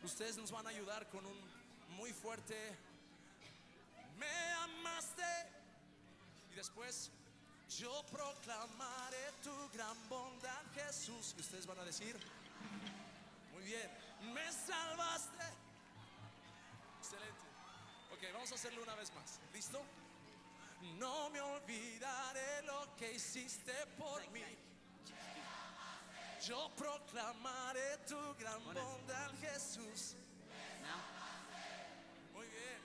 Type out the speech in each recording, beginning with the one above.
Ustedes nos van a ayudar con un muy fuerte me amaste. Y después yo proclamaré tu gran bondad, Jesús. Y ustedes van a decir, muy bien, me salvaste. Excelente. Ok, vamos a hacerlo una vez más. ¿Listo? No me olvidaré lo que hiciste por mí. Yo proclamaré tu gran bondad, Jesús. Muy bien.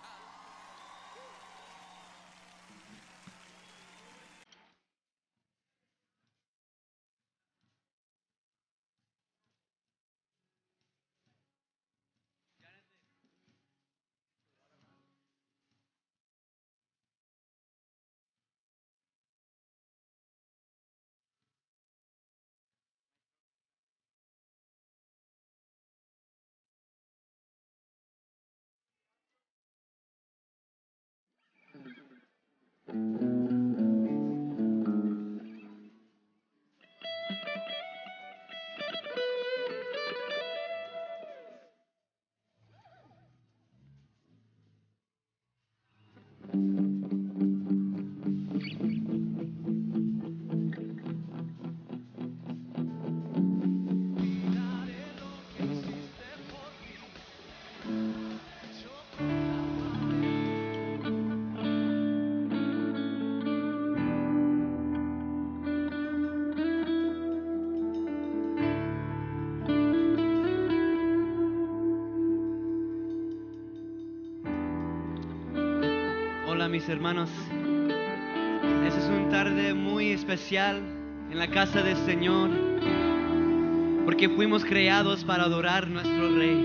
Hola mis hermanos, esta es una tarde muy especial en la casa del Señor, porque fuimos creados para adorar a nuestro Rey.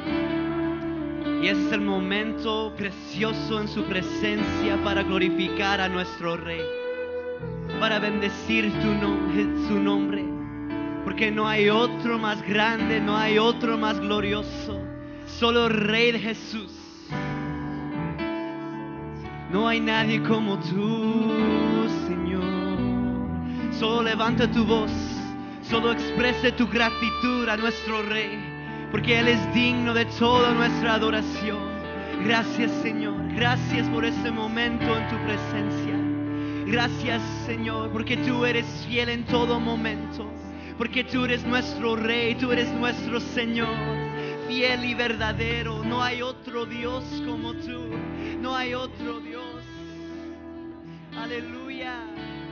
Y ese es el momento precioso en su presencia para glorificar a nuestro Rey, para bendecir su nombre, porque no hay otro más grande, no hay otro más glorioso, solo el Rey de Jesús. No hay nadie como tú, Señor. Solo levanta tu voz, solo exprese tu gratitud a nuestro Rey, porque Él es digno de toda nuestra adoración. Gracias, Señor. Gracias por este momento en tu presencia. Gracias, Señor, porque tú eres fiel en todo momento, porque tú eres nuestro Rey, tú eres nuestro Señor, fiel y verdadero. No hay otro Dios como tú. No hay otro Dios. Aleluya.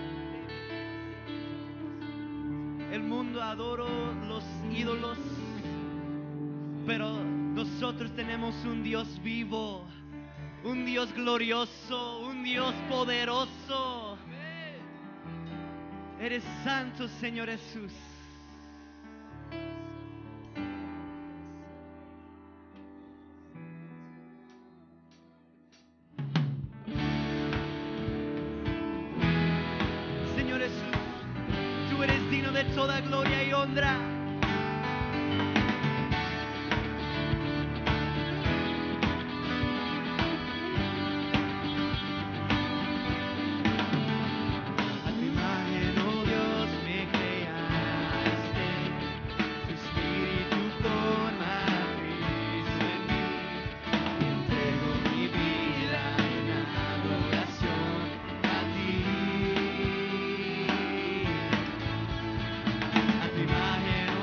El mundo adora los ídolos, pero nosotros tenemos un Dios vivo, un Dios glorioso, un Dios poderoso. Eres santo, Señor Jesús. De toda gloria y honra. A tu imagen, oh Dios, me creaste, tu espíritu formaste en mí, y entrego mi vida en adoración a ti. A tu imagen,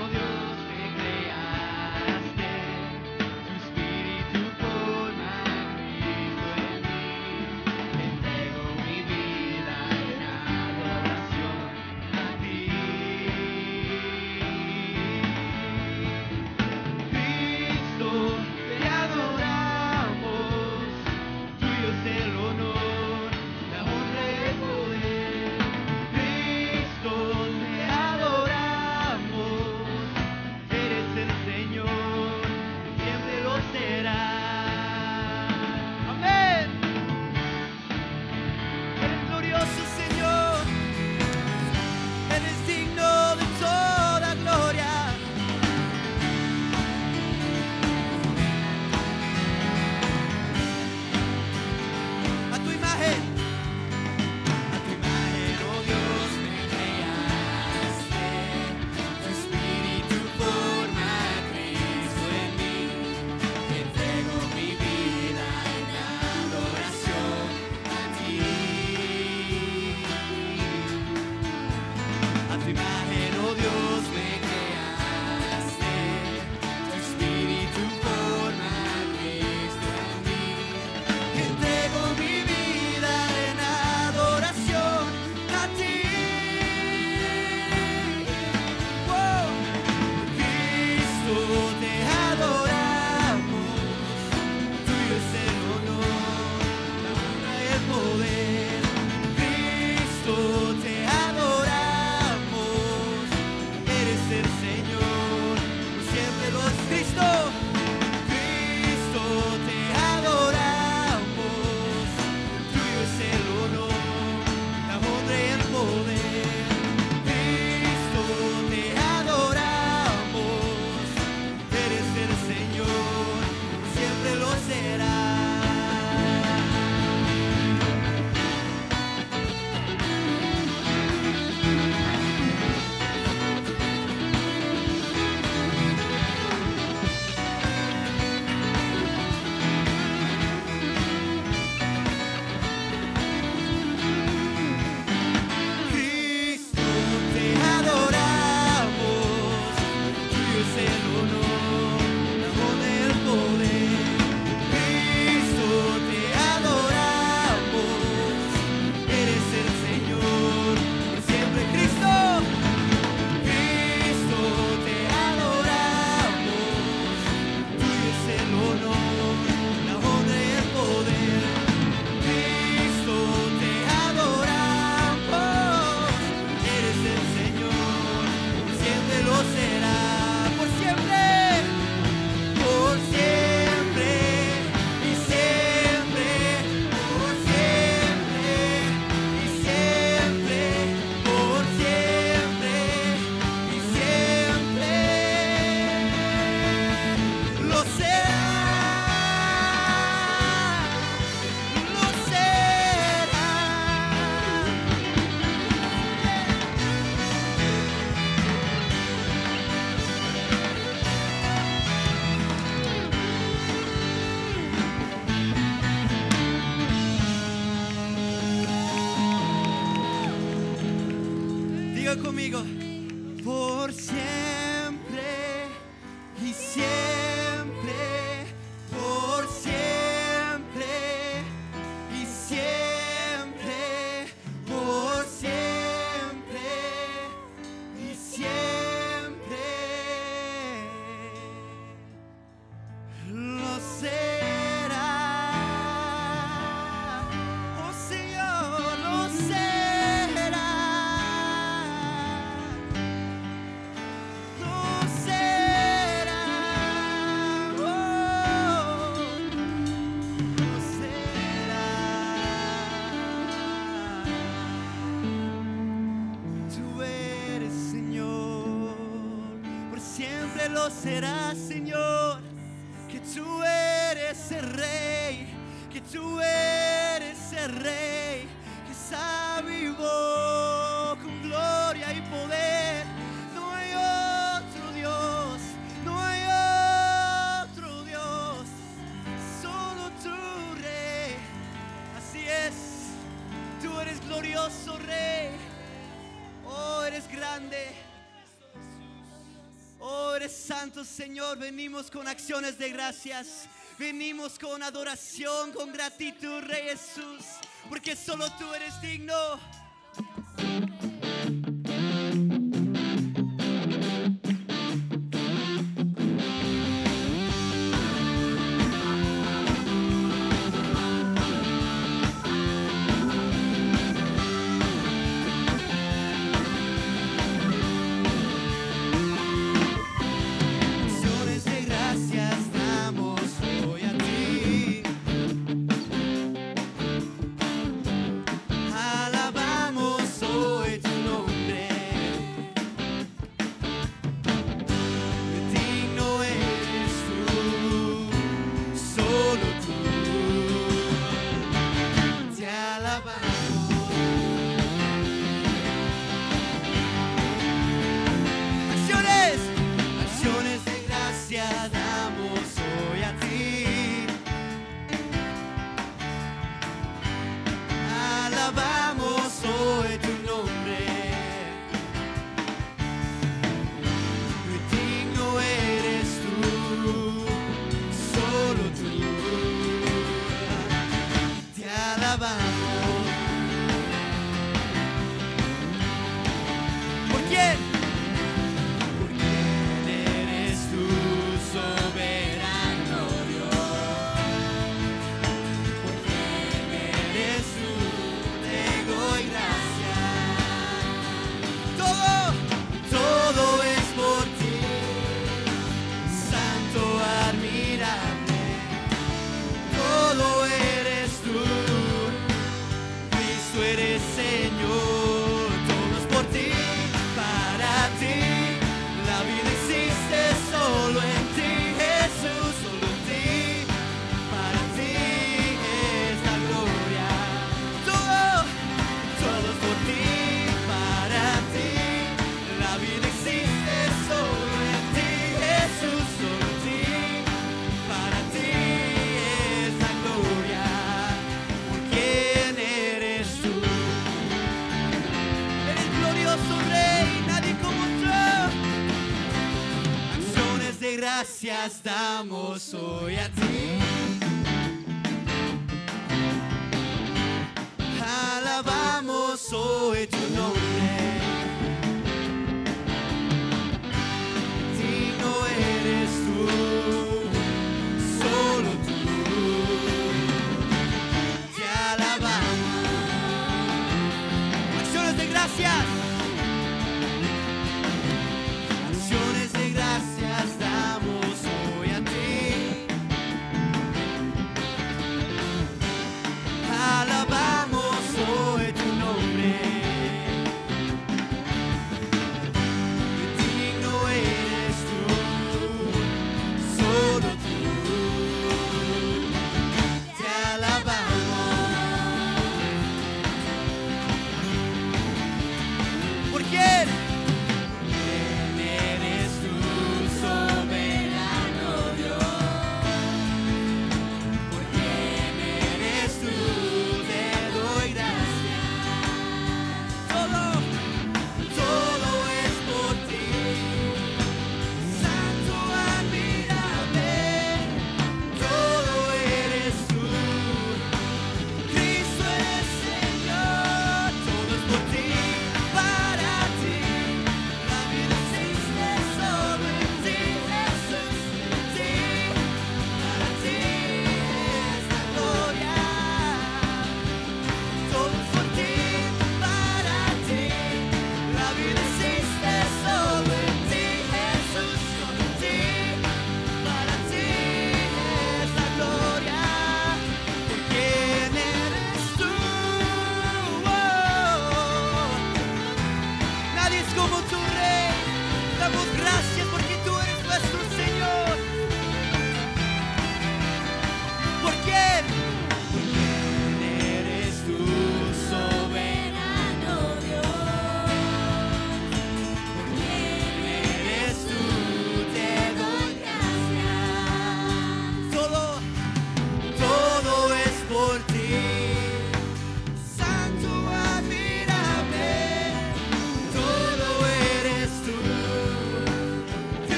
Digan conmigo. Por siempre y siempre, por siempre y siempre, por siempre y siempre lo será. Oh Señor, lo será. Lo será. Oh, lo será. Tú eres Señor, por siempre lo serás, Señor. Que tú eres el Rey, que tú eres el Rey, que está vivo con gloria y poder. No hay otro Dios, no hay otro Dios, solo tú, Rey. Así es, tú eres glorioso, Rey. Oh, eres grande. Oh, eres santo, Señor. Venimos con acciones de gracias. Venimos con adoración, con gratitud, Rey Jesús, porque solo tú eres digno. Acciones de gracias damos hoy a ti. Alabamos hoy tu nombre. Digno eres tú, solo tú. Te alabamos. Acciones, acciones de gracia damos hoy a ti. Alabamos hoy tu nombre. Digno eres tú, solo tú. Te alabamos. ¿Por quién? ¿Por quién eres tú, soberano Dios? ¿Por quién eres tú? Te doy gracias. Todo es por ti, santo, admirable. Todo eres tú, Cristo eres Señor. Todo es por ti, para ti. La vida existe solo en ti, Jesús, solo en ti. Para ti es la gloria. Todo es por ti, para ti. La vida existe solo en ti, Jesús, solo en ti. Para ti es la gloria. ¿Por quién eres tú? Eres glorioso, Rey, nadie como tú. Acciones de gracias damos hoy a ti. Alabamos hoy tu nombre. Digno eres tú, solo tú. Te alabamos. Acciones de gracias. Acciones de gracias damos hoy a ti.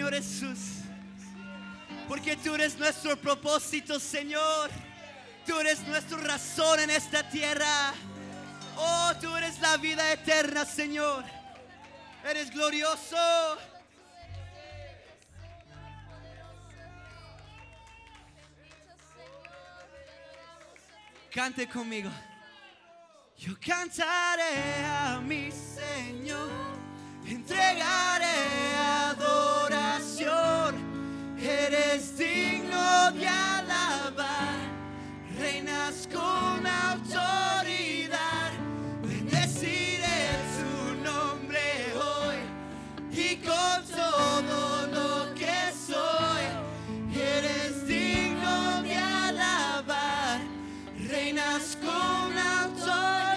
Señor Jesús. Porque tú eres nuestro propósito, Señor. Tú eres nuestra razón en esta tierra. Oh, tú eres la vida eterna, Señor. Eres glorioso. Cante conmigo. Yo cantaré a mi Señor, entregaré adoración. Eres digno de alabar, reinas con autoridad. Bendeciré tu nombre hoy y con todo lo que soy. Eres digno de alabar, reinas con autoridad.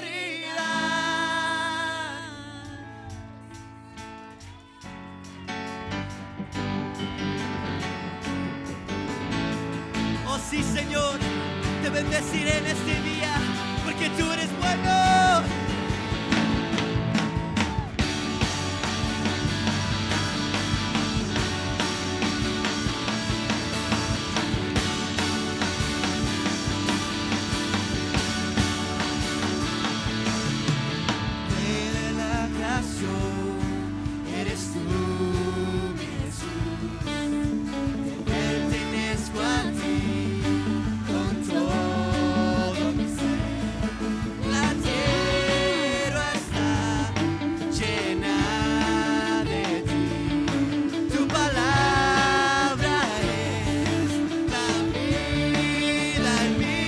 Oh sí, Señor, te bendeciré en este día, porque tú eres bueno. Eres tú, mi Jesús, pertenezco a ti con todo mi ser. La tierra está llena de ti, tu palabra es la vida en mí.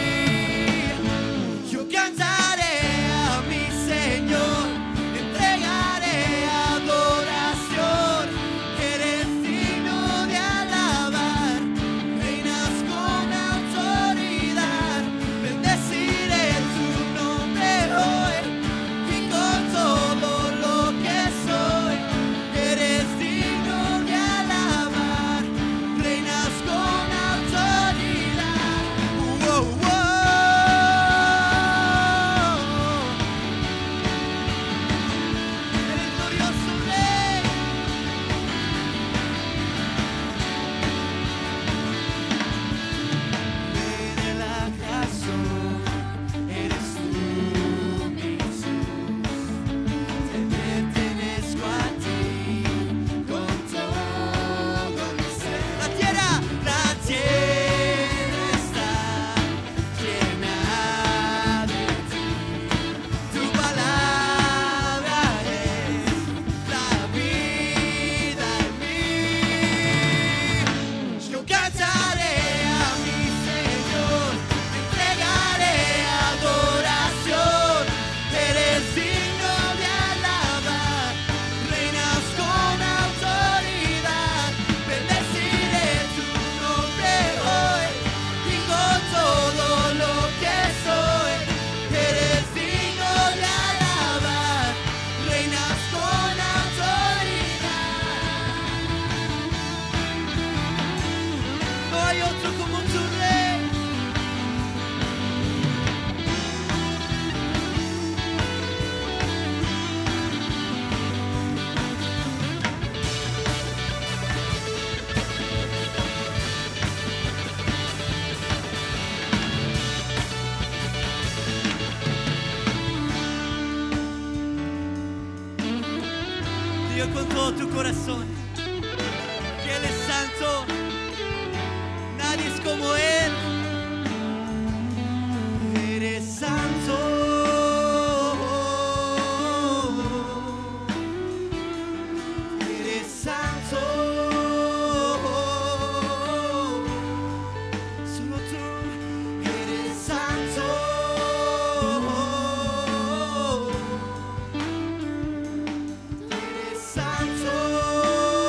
Yo cantaré a mi Señor, entregaré adoración. Eres digno de alabar, reinas con autoridad. Bendeciré tu nombre hoy y con todo lo que soy. Eres digno de alabar, reinas con autoridad. Oh, oh, oh. Eres glorioso Rey. Rey de la creación, eres tú, mi Jesús. Te pertenezco a ti con todo mi ser. La tierra está llena de ti. Tu palabra es la vida en mí. Yo cantaré a mi Señor, entregaré adoración. Eres digno de alabar, reinas con autoridad. Bendeciré tu nombre hoy y con todo lo que soy. Eres digno de alabar, reinas con autoridad. No hay otro como tu Rey. Dios, con todo tu corazón que Él es santo, nadie es como Él. Eres santo, eres santo, solo tú eres santo. Eres santo.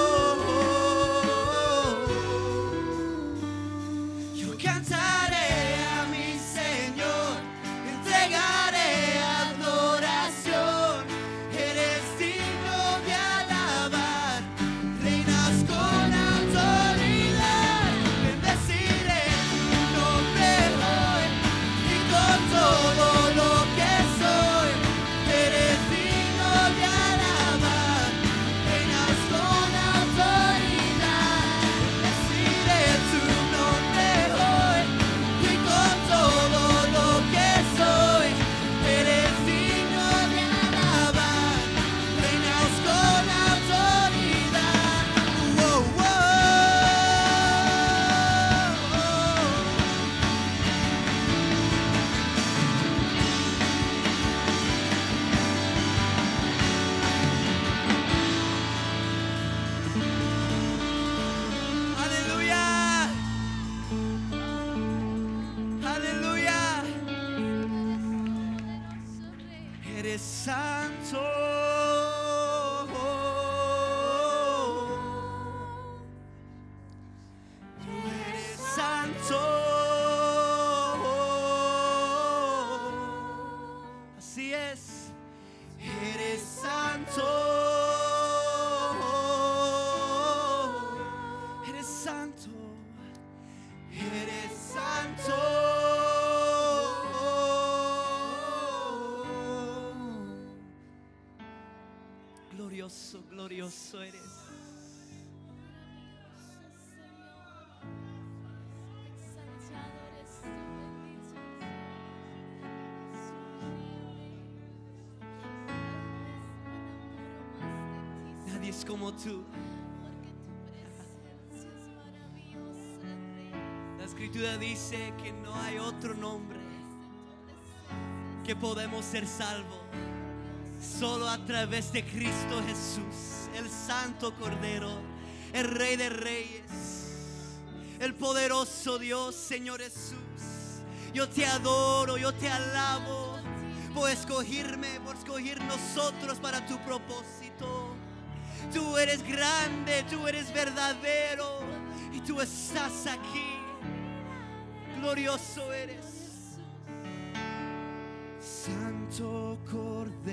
Glorioso, glorioso eres. Nadie es como tú. La Escritura dice que no hay otro nombre que podemos ser salvos, solo a través de Cristo Jesús, el Santo Cordero, el Rey de Reyes, el poderoso Dios, Señor Jesús. Yo te adoro, yo te alabo por escogerme, por escoger nosotros para tu propósito. Tú eres grande, tú eres verdadero y tú estás aquí. Glorioso eres. Santo Cordero,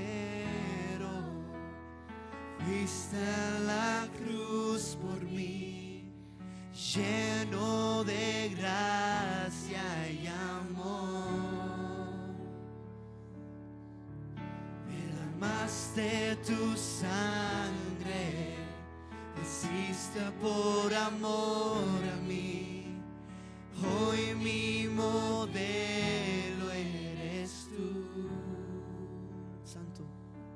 fuiste a la cruz por mí, lleno de gracia y amor. Derramaste tu sangre, hiciste por amor a mí. Hoy mi modelo eres tú. Santo,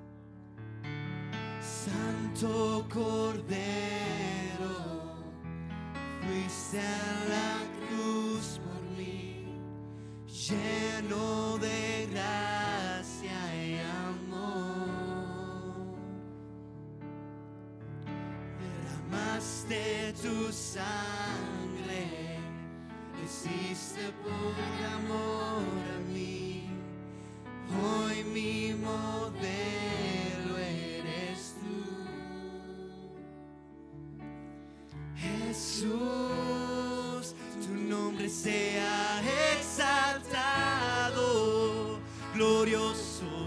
Santo Cordero, fuiste a la cruz por mí, lleno de gracia y amor. Derramaste tu sangre, hiciste por amor a mí. Hoy mi modelo eres tú. Jesús, tu nombre sea exaltado. Glorioso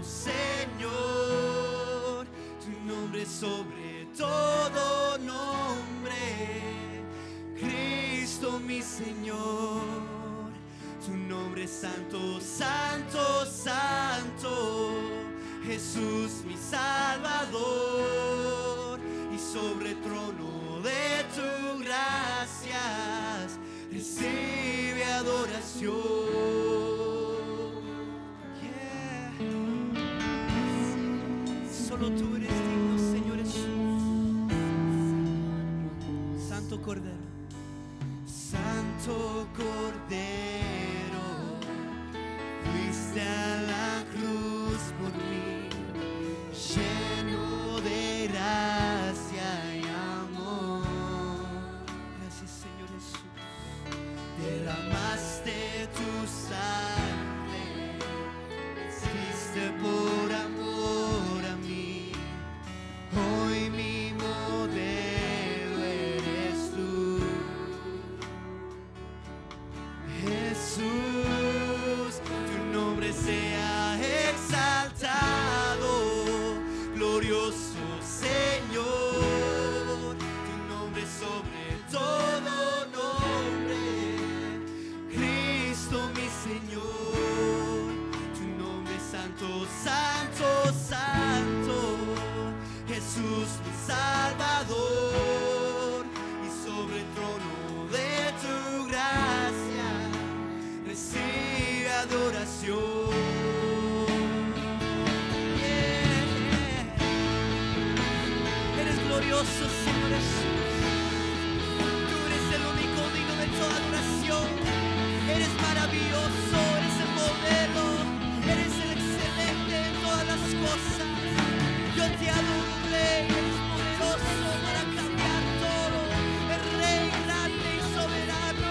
Señor, tu nombre sobre todo nombre. Cristo mi Señor, tu nombre es santo, santo, santo. Jesús mi Salvador, y sobre el trono de tu gracias recibe adoración. Yeah. Solo tú eres digno, Señor Jesús. Santo Cordero, Santo Cordero, fuiste a la cruz por mí, lleno de gracia y amor. Gracias, Señor Jesús. Derramaste tu sangre, fuiste por amor a mí. Hoy mi modelo eres tú. Jesús, tu nombre sea exaltado. Glorioso Señor, tu nombre sobre todo nombre. Cristo mi Señor, tu nombre es santo, santo, santo. Jesús mi Salvador, y sobre el trono de tu gracia recibe adoración. Yeah. Eres glorioso, Señor Jesús. Tú eres el único digno de toda adoración. Eres maravilloso, eres el modelo, eres el excelente en todas las cosas. Yo te adoro, Rey, eres poderoso para cambiar todo. El Rey grande y soberano.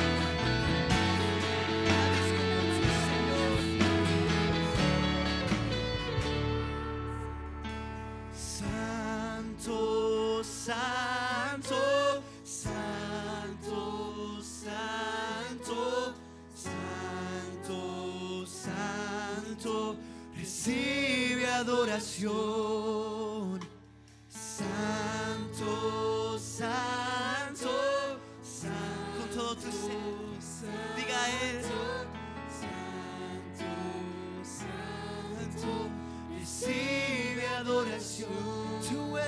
Santo, santo, santo, santo, santo, santo, recibe adoración. Santo, santo, santo, con todo tu ser, diga a Él. Santo, santo, recibe adoración. Tú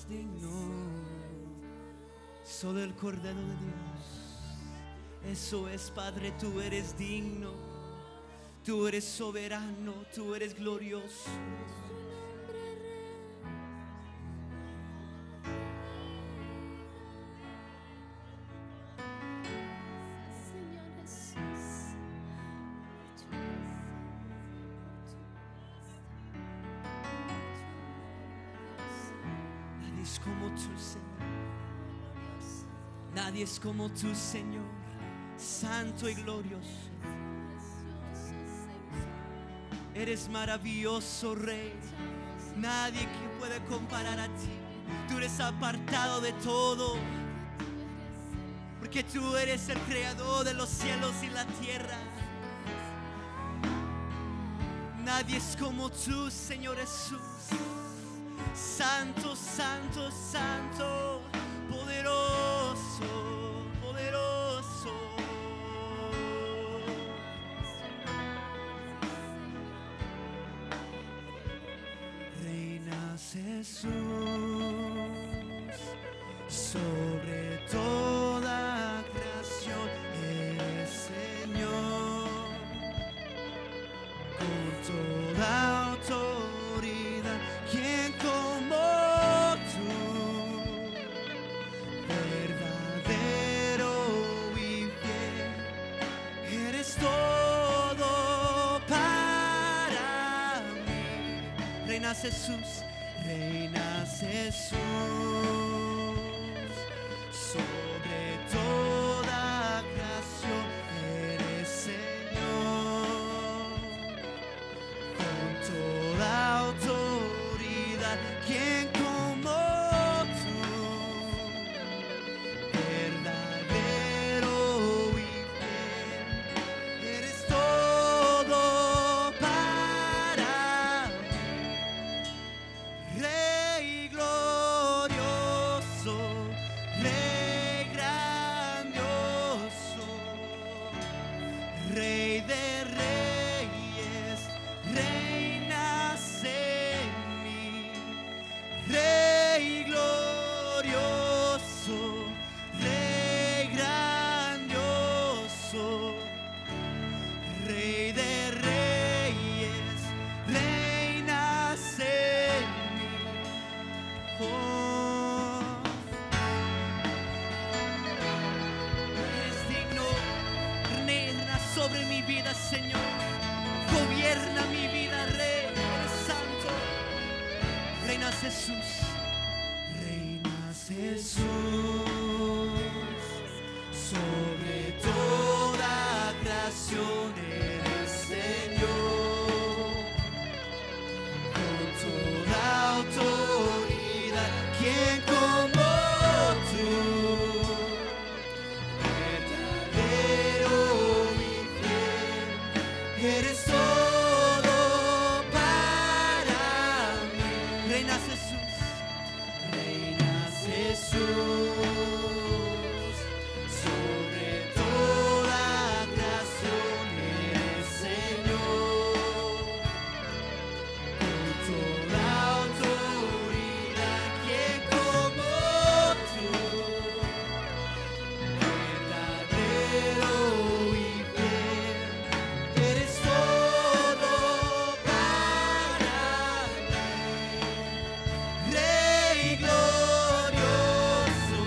digno, solo el Cordero de Dios. Eso es, Padre, tú eres digno, tú eres soberano, tú eres glorioso. Nadie es como tú, Señor. Nadie es como tú, Señor, santo y glorioso. Eres maravilloso, Rey. Nadie que puede comparar a ti. Tú eres apartado de todo, porque tú eres el creador de los cielos y la tierra. Nadie es como tú, Señor Jesús. Santo, santo, santo, poderoso, poderoso. Reinas Jesús sobre toda creación. Eres Señor con toda autoridad. ¿Quién como tú? Verdadero y fiel. Eres todo para mí. Reinas Jesús, reinas Jesús sobre toda creación. Eres Señor con toda autoridad. ¿Quién como tú? Verdadero y fiel. Eres todo para mí. Rey glorioso, Rey grandioso, Rey de reyes, reinas en mí. Rey glorioso, Rey grandioso, Rey de reyes, reinas en mí. Oh, eres digno, reina sobre mi vida, Señor. Gobierna mi vida, Rey, eres santo. Reinas Jesús, reinas Jesús sobre toda creación. Eres Señor con toda autoridad. ¿Quién como tú? Verdadero y fiel. Eres todo para mí. Reinas Jesús, reinas Jesús sobre toda creación. Eres Señor con toda autoridad. ¿Quién como tú? Verdadero y fiel. Eres todo para mí. Rey glorioso,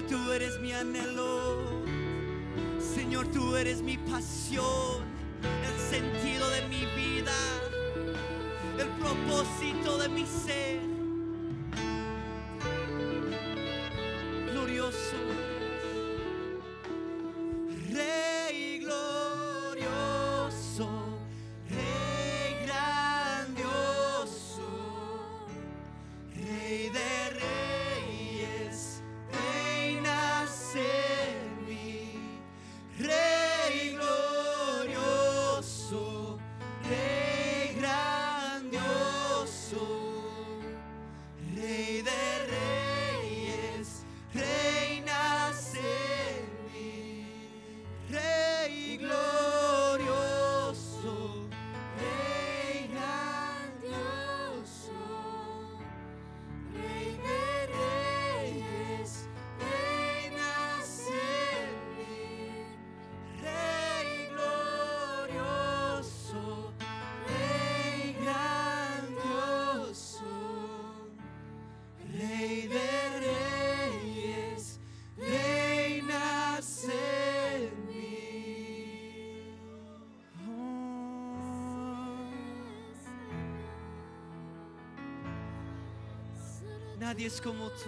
tú eres mi anhelo. Señor, tú eres mi pasión, el sentido de mi vida, el propósito de mi ser. Glorioso, Rey glorioso, Rey grandioso, Rey de reyes, reinas en mí. Rey glorioso, Rey grandioso, Rey de reyes, reinas en mí. Rey glorioso, Rey grandioso, Rey de reyes, reinas en mí. Rey glorioso, Rey grandioso, Rey de reyes, reinas en mí. Nadie es como tú.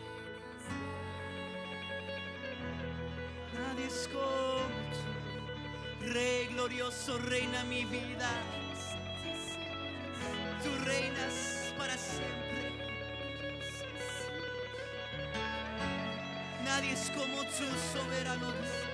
Nadie es como tú. Rey glorioso, reina mi vida. Tú reinas para siempre. Nadie es como tú, soberano Dios.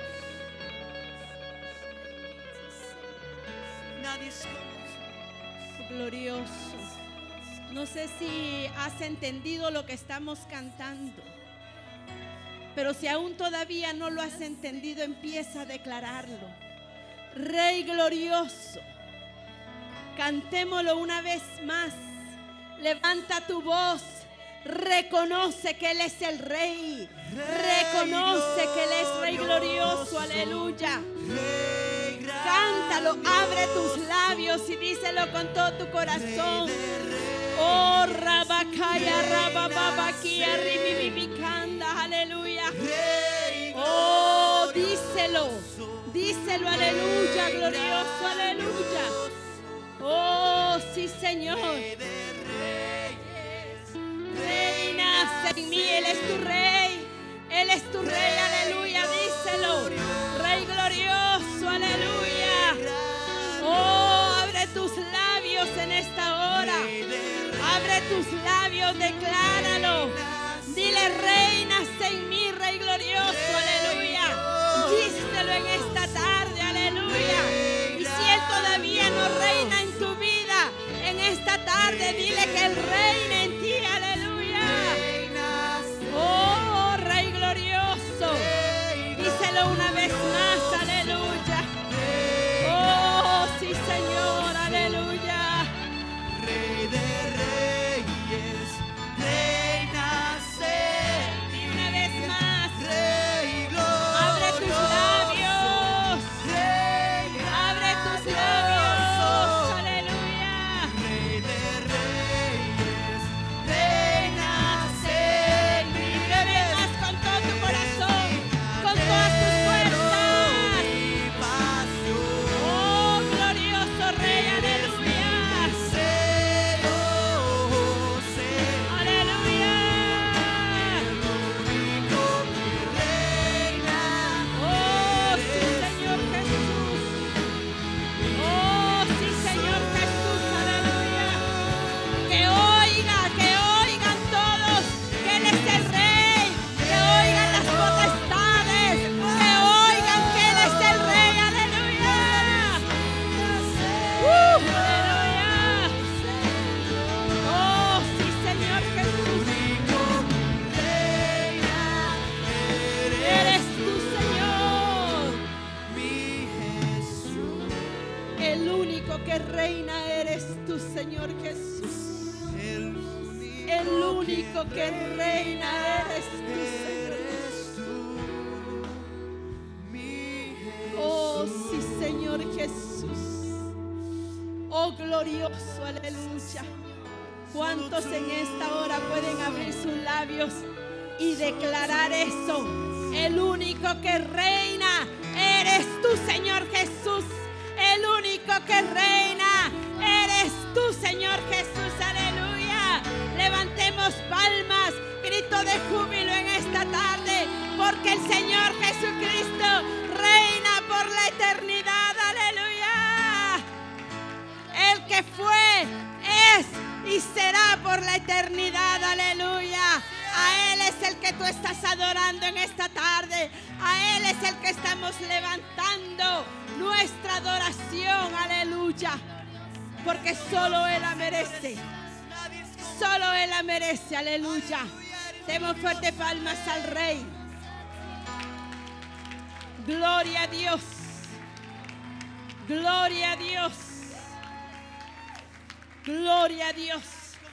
Nadie es como tú. Glorioso. No sé si has entendido lo que estamos cantando, pero si aún todavía no lo has entendido, empieza a declararlo. Rey glorioso. Cantémoslo una vez más. Levanta tu voz. Reconoce que Él es el Rey. Reconoce que Él es Rey glorioso. Aleluya. Cántalo, abre tus labios y díselo con todo tu corazón. Oh, Rabakaya, Rabababakia, Ribibibikanda, aleluya. Oh, díselo, díselo, aleluya, glorioso, aleluya. Oh, sí, Señor. Reinas en mí, Él es tu Rey. Él es tu Rey, aleluya, díselo. Rey glorioso, aleluya. Oh, abre tus labios en esta hora. Abre tus labios, decláralo. Dile, reinas en mí, Rey glorioso, aleluya. Díselo en esta tarde, aleluya. Y si Él todavía no reina en tu vida, en esta tarde dile que Él reina en ti, aleluya. Oh, Rey glorioso. Díselo una vez más, aleluya. Oh, sí, Señor, aleluya. Rey de reyes, reinas en mí. Y una vez más, Rey glorioso, abre tus labios. Rey Abre tus labios, grandioso, aleluya. Rey de reyes, reinas en mí. Y una vez más con todo tu corazón, con todas tus fuerzas. Mi pasión, Oh, glorioso Rey, aleluya. Aleluya. Oh, sí, Señor Jesús. Oh, sí, Señor Jesús, aleluya. Que oigan todos que Él es el Rey. Que oigan las potestades. Que oigan que Él es el Rey, aleluya. Aleluya. Oh, sí, Señor Jesús. Eres tú, Señor. El único que reina eres tú, Señor Jesús. El único que reina eres tú, Señor. Oh, sí, Señor Jesús. Oh, glorioso, aleluya. ¿Cuántos en esta hora pueden abrir sus labios y declarar eso. El único que reina eres tú, Señor Jesús. El único que reina eres tú, Señor Jesús. Aleluya. Levantemos palmas, grito de júbilo en esta tarde, porque el Señor Jesucristo reina por la eternidad. Aleluya. El que fue, es y será por la eternidad. Aleluya. A Él es el que tú estás adorando en esta tarde. A Él es el que estamos levantando nuestra adoración. Aleluya. Porque solo Él la merece. Solo Él la merece. Aleluya. Demos fuerte palmas al Rey. Gloria a Dios. Gloria a Dios. Gloria a Dios.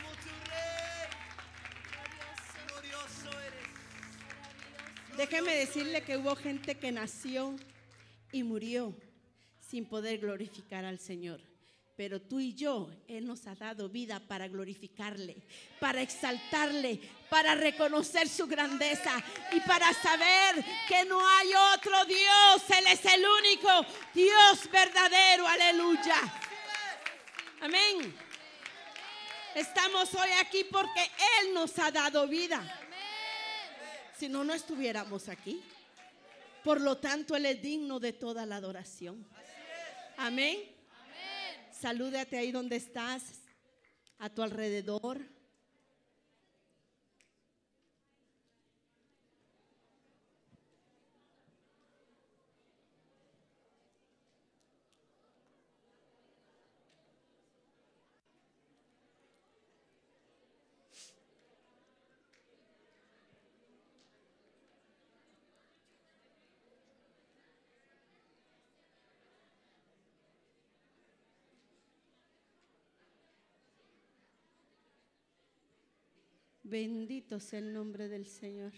Déjeme decirle que hubo gente que nació y murió sin poder glorificar al Señor. Pero tú y yo, Él nos ha dado vida para glorificarle, para exaltarle, para reconocer su grandeza y para saber que no hay otro Dios. Él es el único Dios verdadero. Aleluya. Amén. Estamos hoy aquí porque Él nos ha dado vida. Si no, no estuviéramos aquí. Por lo tanto, Él es digno de toda la adoración. Amén. Salúdate ahí donde estás, a tu alrededor. Bendito sea el nombre del Señor.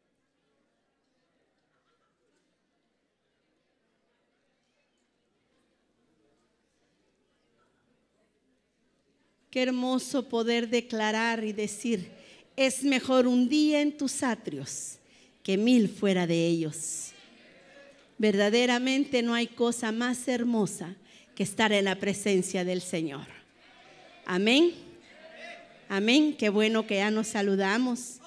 Qué hermoso poder declarar y decir: es mejor un día en tus atrios que 1000 fuera de ellos. Verdaderamente no hay cosa más hermosa que estar en la presencia del Señor. Amén. Amén, qué bueno que ya nos saludamos.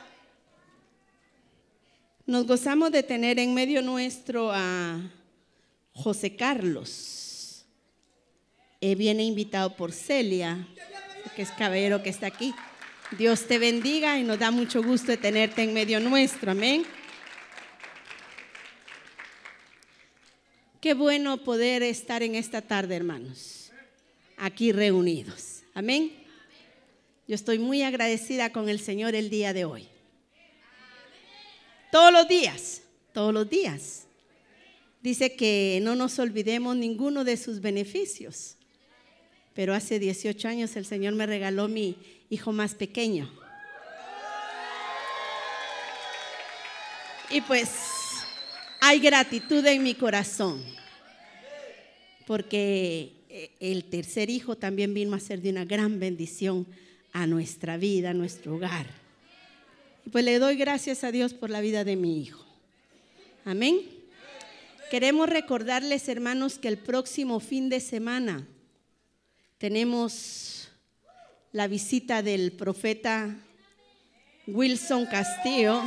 Nos gozamos de tener en medio nuestro a José Carlos. Viene invitado por Celia, que es caballero que está aquí. Dios te bendiga y nos da mucho gusto de tenerte en medio nuestro. Amén. Qué bueno poder estar en esta tarde, hermanos, aquí reunidos. Amén. Yo estoy muy agradecida con el Señor el día de hoy. Todos los días. Dice que no nos olvidemos ninguno de sus beneficios. Pero hace 18 años el Señor me regaló mi hijo más pequeño. Y pues hay gratitud en mi corazón. Porque el tercer hijo también vino a ser de una gran bendición a nuestra vida, a nuestro hogar. Y pues le doy gracias a Dios por la vida de mi hijo. Amén. Queremos recordarles, hermanos, que el próximo fin de semana tenemos la visita del profeta Wilson Castillo,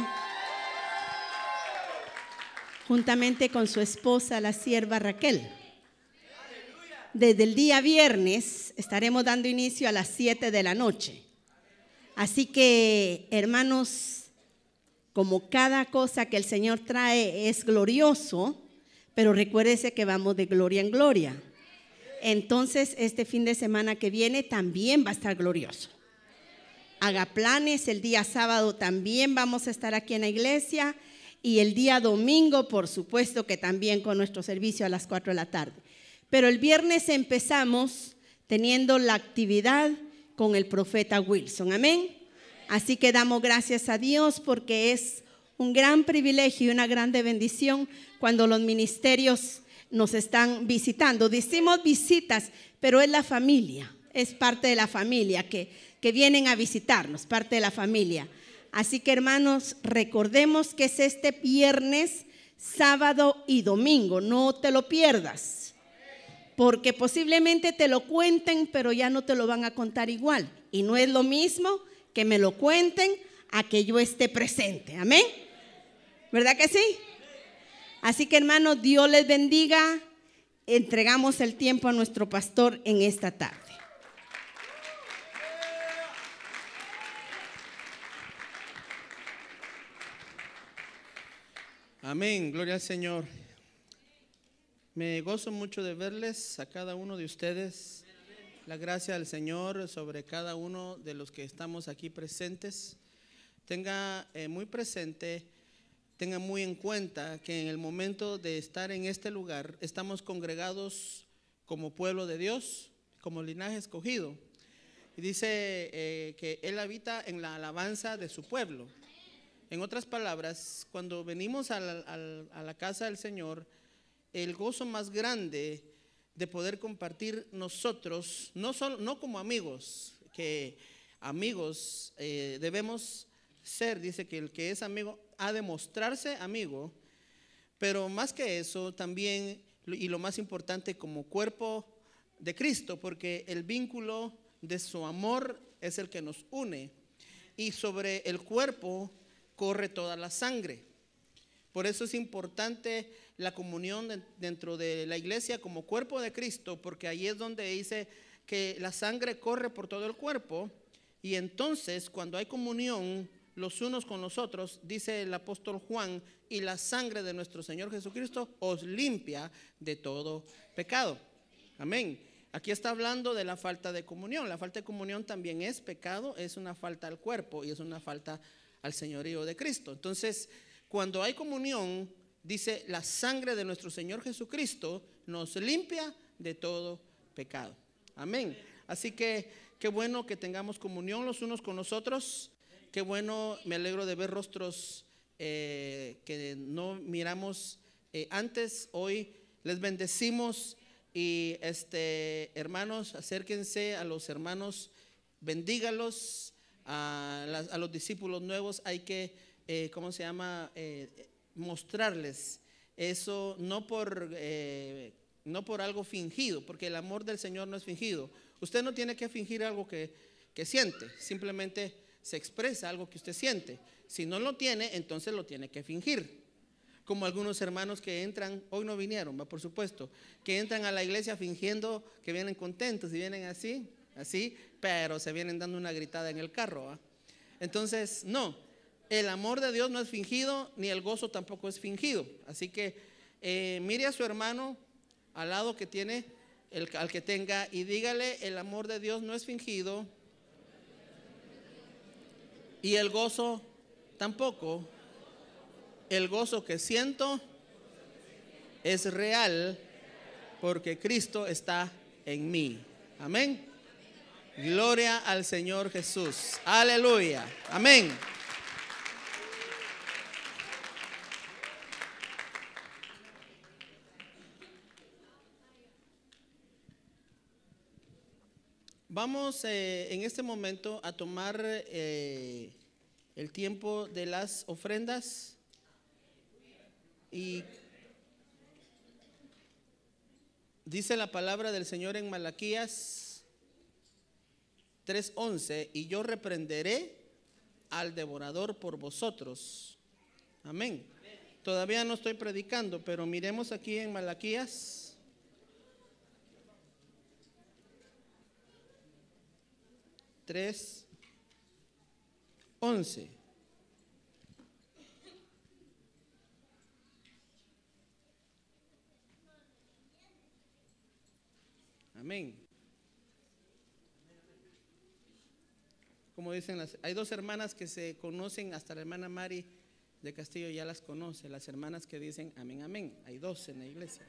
juntamente con su esposa, la sierva Raquel. Desde el día viernes estaremos dando inicio a las 7 de la noche. Así que, hermanos, como cada cosa que el Señor trae es glorioso, pero recuérdese que vamos de gloria en gloria. Entonces, este fin de semana que viene también va a estar glorioso. Haga planes, el día sábado también vamos a estar aquí en la iglesia y el día domingo, por supuesto que también con nuestro servicio a las 4 de la tarde. Pero el viernes empezamos teniendo la actividad con el profeta Wilson. Amén. Así que damos gracias a Dios porque es un gran privilegio y una grande bendición cuando los ministerios nos están visitando. Decimos visitas, pero es la familia, es parte de la familia que vienen a visitarnos, parte de la familia. Así que, hermanos, recordemos que es este viernes, sábado y domingo. No te lo pierdas, porque posiblemente te lo cuenten, pero ya no te lo van a contar igual. Y no es lo mismo que me lo cuenten a que yo esté presente. Amén. ¿Verdad que sí? Así que, hermanos, Dios les bendiga. Entregamos el tiempo a nuestro pastor en esta tarde. Amén, gloria al Señor. Me gozo mucho de verles a cada uno de ustedes. La gracia del Señor sobre cada uno de los que estamos aquí presentes. Tenga muy presente, tenga muy en cuenta que en el momento de estar en este lugar estamos congregados como pueblo de Dios, como linaje escogido. Y dice que Él habita en la alabanza de su pueblo. En otras palabras, cuando venimos a la casa del Señor, el gozo más grande de poder compartir nosotros, no como amigos, que amigos debemos ser, dice que el que es amigo ha de mostrarse amigo, pero más que eso también, y lo más importante, como cuerpo de Cristo, porque el vínculo de su amor es el que nos une, y sobre el cuerpo corre toda la sangre. Por eso es importante la comunión dentro de la iglesia como cuerpo de Cristo, porque ahí es donde dice que la sangre corre por todo el cuerpo. Y entonces cuando hay comunión los unos con los otros, dice el apóstol Juan, y la sangre de nuestro Señor Jesucristo os limpia de todo pecado. Amén. Aquí está hablando de la falta de comunión. La falta de comunión también es pecado, es una falta al cuerpo y es una falta al señorío de Cristo. Entonces, cuando hay comunión, dice, la sangre de nuestro Señor Jesucristo nos limpia de todo pecado. Amén. Así que qué bueno que tengamos comunión los unos con los otros. Qué bueno, me alegro de ver rostros que no miramos antes. Hoy les bendecimos y hermanos, acérquense a los hermanos, bendígalos. A los discípulos nuevos hay que, mostrarles eso, no por algo fingido, porque el amor del Señor no es fingido. Usted no tiene que fingir algo que siente, simplemente se expresa algo que usted siente. Si no lo tiene, entonces lo tiene que fingir. Como algunos hermanos que entran, hoy no vinieron, por supuesto, que entran a la iglesia fingiendo que vienen contentos y vienen así, pero se vienen dando una gritada en el carro, ¿va? Entonces, no, el amor de Dios no es fingido, ni el gozo tampoco es fingido. Así que mire a su hermano al lado que tiene, al que tenga, y dígale, el amor de Dios no es fingido y el gozo tampoco. El gozo que siento es real porque Cristo está en mí. Amén. Gloria al Señor Jesús. Aleluya. Amén. Vamos en este momento a tomar el tiempo de las ofrendas. Y dice la palabra del Señor en Malaquías 3:11, y yo reprenderé al devorador por vosotros. Amén. Todavía no estoy predicando, pero miremos aquí en Malaquías 3:11. Amén. Como dicen, hay dos hermanas que se conocen, hasta la hermana Mari de Castillo ya las conoce, las hermanas que dicen amén, amén. Hay dos en la iglesia.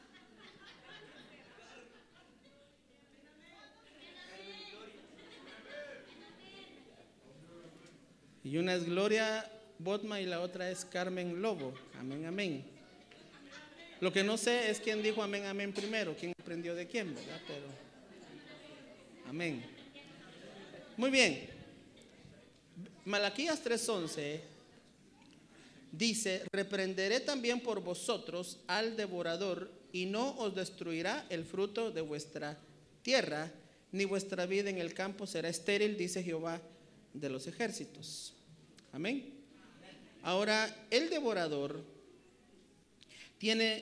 Y una es Gloria Botma y la otra es Carmen Lobo. Amén, amén. Lo que no sé es quién dijo amén, amén primero, quién aprendió de quién, ¿verdad? Pero amén. Muy bien. Malaquías 3:11 dice: reprenderé también por vosotros al devorador, y no os destruirá el fruto de vuestra tierra, ni vuestra vida en el campo será estéril, dice Jehová de los ejércitos. Amén. Ahora, el devorador tiene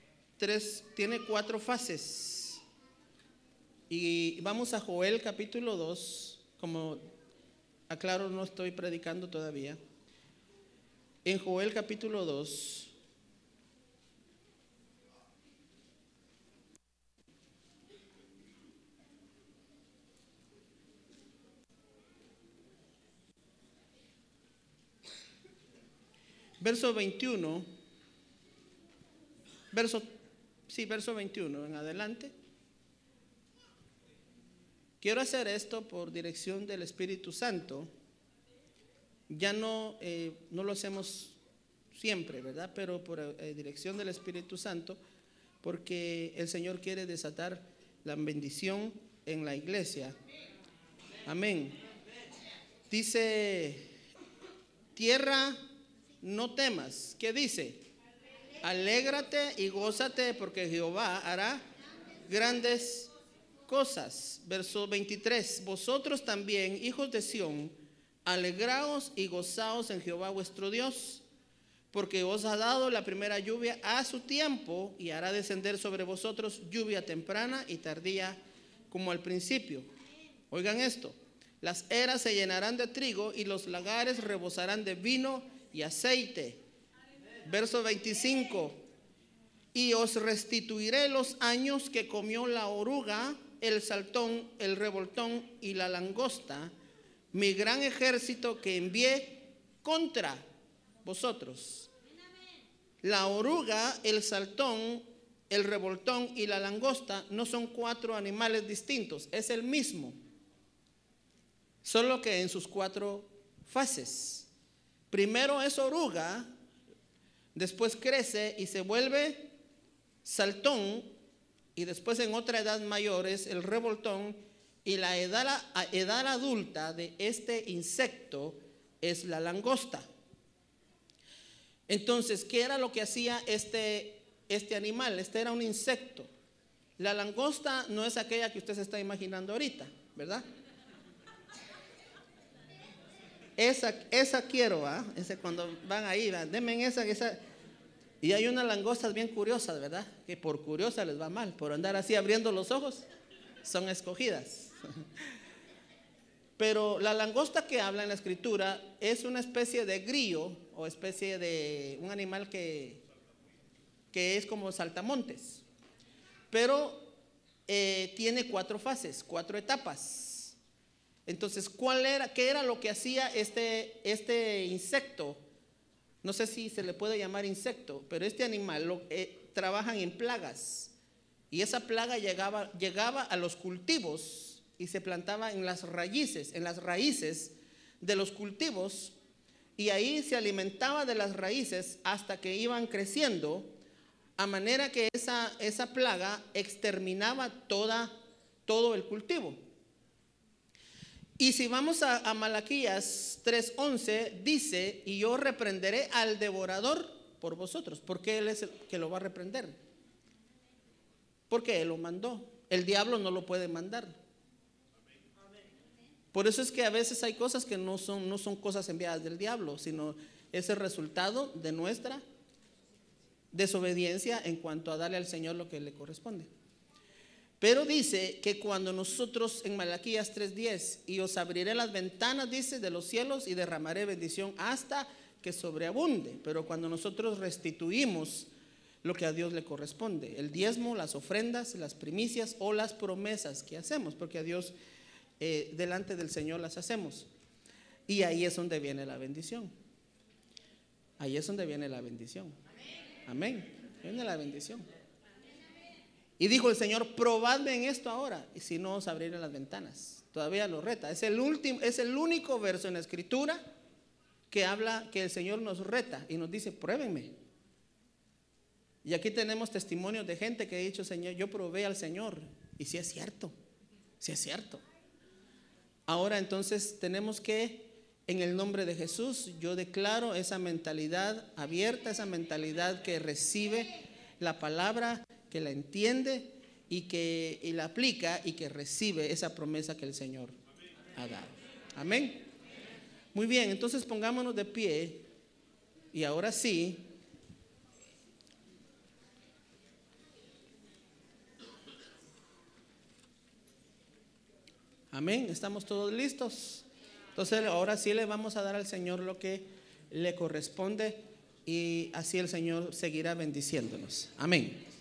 4 fases. Y vamos a Joel capítulo 2, como aclaro, no estoy predicando todavía. En Joel capítulo 2, verso 21, verso 21 en adelante. Quiero hacer esto por dirección del Espíritu Santo. Ya no lo hacemos siempre, ¿verdad? Pero por dirección del Espíritu Santo, porque el Señor quiere desatar la bendición en la iglesia. Amén. Dice: tierra, no temas. ¿Qué dice? Alégrate y gózate, porque Jehová hará grandes cosas. Verso 23: vosotros también, hijos de Sión, alegraos y gozaos en Jehová vuestro Dios, porque os ha dado la primera lluvia a su tiempo, y hará descender sobre vosotros lluvia temprana y tardía como al principio. Oigan esto: las eras se llenarán de trigo y los lagares rebosarán de vino y aceite. Verso 25: y os restituiré los años que comió la oruga, el saltón, el revoltón y la langosta, mi gran ejército que envié contra vosotros. La oruga, el saltón, el revoltón y la langosta no son 4 animales distintos, es el mismo, solo que en sus 4 fases. Primero es oruga, después crece y se vuelve saltón, y después en otra edad mayor es el revoltón, y la edad adulta de este insecto es la langosta. Entonces, ¿qué era lo que hacía este animal? Este era un insecto. La langosta no es aquella que usted se está imaginando ahorita, ¿verdad? Esa quiero, ¿va? Ese cuando van ahí, ¿va? Denme esa. Y hay unas langostas bien curiosas, ¿verdad? Que por curiosa les va mal, por andar así abriendo los ojos, son escogidas. Pero la langosta que habla en la escritura es una especie de grillo, o especie de un animal que es como saltamontes, pero tiene 4 fases, 4 etapas. Entonces, ¿qué era lo que hacía este insecto? No sé si se le puede llamar insecto, pero este animal trabajan en plagas, y esa plaga llegaba a los cultivos y se plantaba en las raíces de los cultivos, y ahí se alimentaba de las raíces hasta que iban creciendo, a manera que esa plaga exterminaba todo el cultivo. Y si vamos a Malaquías 3:11, dice: y yo reprenderé al devorador por vosotros. Porque él es el que lo va a reprender, porque él lo mandó. El diablo no lo puede mandar. Por eso es que a veces hay cosas que no son cosas enviadas del diablo, sino es el resultado de nuestra desobediencia en cuanto a darle al Señor lo que le corresponde. Pero dice que cuando nosotros, en Malaquías 3:10, y os abriré las ventanas, dice, de los cielos, y derramaré bendición hasta que sobreabunde. Pero cuando nosotros restituimos lo que a Dios le corresponde, el diezmo, las ofrendas, las primicias o las promesas que hacemos, porque a Dios delante del Señor las hacemos, y ahí es donde viene la bendición. Ahí es donde viene la bendición. Amén. Viene la bendición. Y dijo el Señor: probadme en esto ahora, y si no, os abriré las ventanas. Todavía lo reta. Es el único verso en la escritura que habla, que el Señor nos reta y nos dice: pruébenme. Y aquí tenemos testimonios de gente que ha dicho: Señor, yo probé al Señor, y sí es cierto, sí es cierto. Ahora entonces tenemos que En el nombre de Jesús, yo declaro esa mentalidad abierta, esa mentalidad que recibe la palabra, que la entiende y la aplica y que recibe esa promesa que el Señor ha dado. Amén. Muy bien, entonces pongámonos de pie y ahora sí. Amén, estamos todos listos. Entonces ahora sí le vamos a dar al Señor lo que le corresponde y así el Señor seguirá bendiciéndonos. Amén.